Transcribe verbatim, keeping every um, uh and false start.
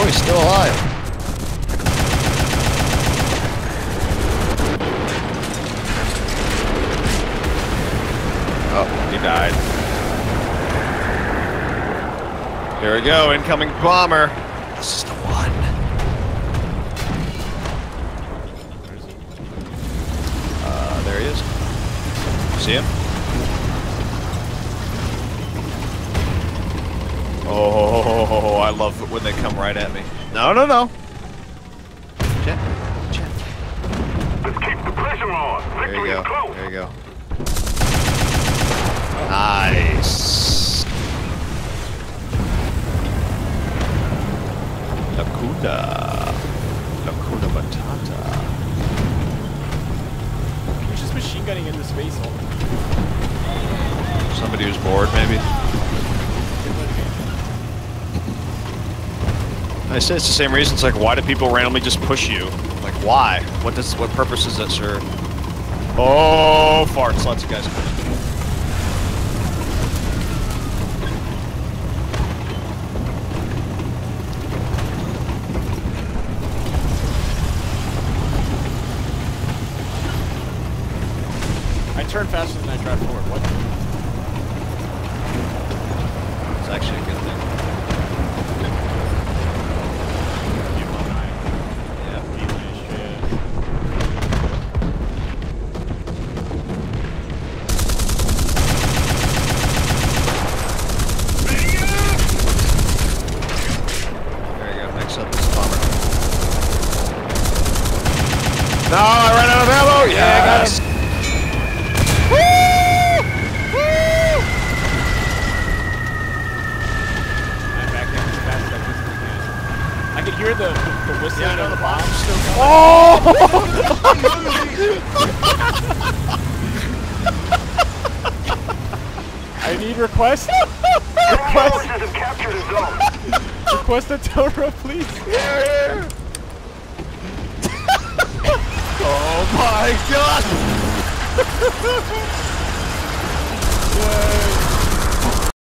Oh, he's still alive. Oh, he died. Here we go, incoming bomber. This is the one. Uh, there he is. See him? Oh, I love it when they come right at me. No, no, no. Jet, jet. Let's keep the pressure on. There you Victory go. is close. There you go. Nice. Lakuta. Lakuta Matata. He's just machine gunning into space all the time. Somebody who's bored, maybe. I say it's the same reason. It's like, why do people randomly just push you? Like, why? What does? What purpose does that serve? Oh, farts! Lots of guys. I turn faster than I drive forward. What? It's actually a good thing. No, I ran out of ammo! Yes! Yeah, I got him. Woo! Woo! I'm back in as fast as I physically can. I could hear the, the, the whistling of the bomb still coming. I need request. Request. Forces have captured a zone. Request a tow rope, please. Here, here! Oh my god! Yay.